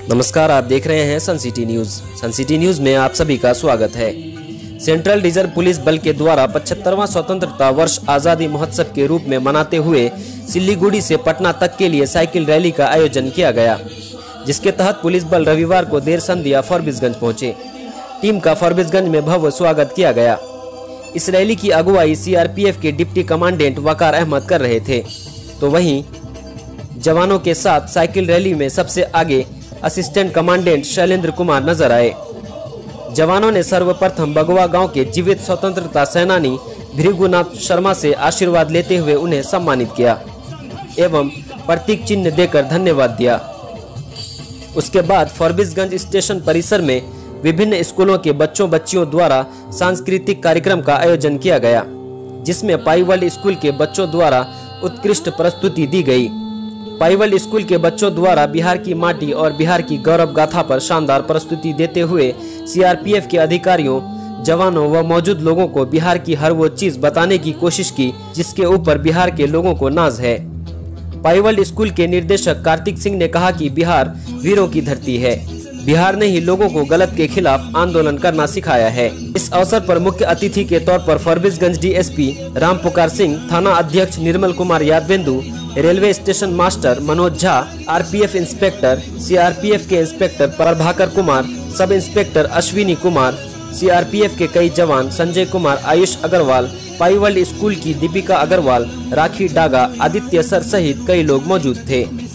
नमस्कार, आप देख रहे हैं Sun City News. Sun City News में आप सभी का स्वागत है। सेंट्रल रिजर्व पुलिस बल के द्वारा 75वां स्वतंत्रता वर्ष आज़ादी महोत्सव के रूप में मनाते हुए सिल्लीगुड़ी से पटना तक के लिए साइकिल रैली का आयोजन किया गया, जिसके तहत पुलिस बल रविवार को देर संध्या फॉरबिसगंज पहुंचे। टीम का फॉरबिसगंज में भव्य स्वागत किया गया। इस रैली की अगुवाई सीआरपीएफ के डिप्टी कमांडेंट वकार अहमद कर रहे थे, तो वहीं जवानों के साथ साइकिल रैली में सबसे आगे असिस्टेंट कमांडेंट शैलेंद्र कुमार नजर आए। जवानों ने सर्वप्रथम बगवा गांव के जीवित स्वतंत्रता सेनानी भृगुनाथ शर्मा से आशीर्वाद लेते हुए उन्हें सम्मानित किया एवं प्रतीक चिन्ह देकर धन्यवाद दिया। उसके बाद फॉरबिसगंज स्टेशन परिसर में विभिन्न स्कूलों के बच्चों बच्चियों द्वारा सांस्कृतिक कार्यक्रम का आयोजन किया गया, जिसमें पाईवल स्कूल के बच्चों द्वारा उत्कृष्ट प्रस्तुति दी गई। पाईवल स्कूल के बच्चों द्वारा बिहार की माटी और बिहार की गौरव गाथा पर शानदार प्रस्तुति देते हुए सीआरपीएफ के अधिकारियों, जवानों व मौजूद लोगों को बिहार की हर वो चीज बताने की कोशिश की जिसके ऊपर बिहार के लोगों को नाज है। पाईवल स्कूल के निर्देशक कार्तिक सिंह ने कहा कि बिहार वीरों की धरती है। बिहार ने ही लोगों को गलत के खिलाफ आंदोलन करना सिखाया है। इस अवसर पर मुख्य अतिथि के तौर पर फॉरबिसगंज डीएसपी राम पुकार सिंह, थाना अध्यक्ष Nirmal Kumar Yadvendu, railway station master Manoj Jha, RPF inspector, CRPF के inspector Prabhakar Kumar, sub inspector Ashwini Kumar, CRPF के कई जवान संजय कुमार, आयुष अग्रवाल, पाईवल स्कूल की दीपिका अग्रवाल, राखी डागा, आदित्य सर सहित कई लोग मौजूद थे।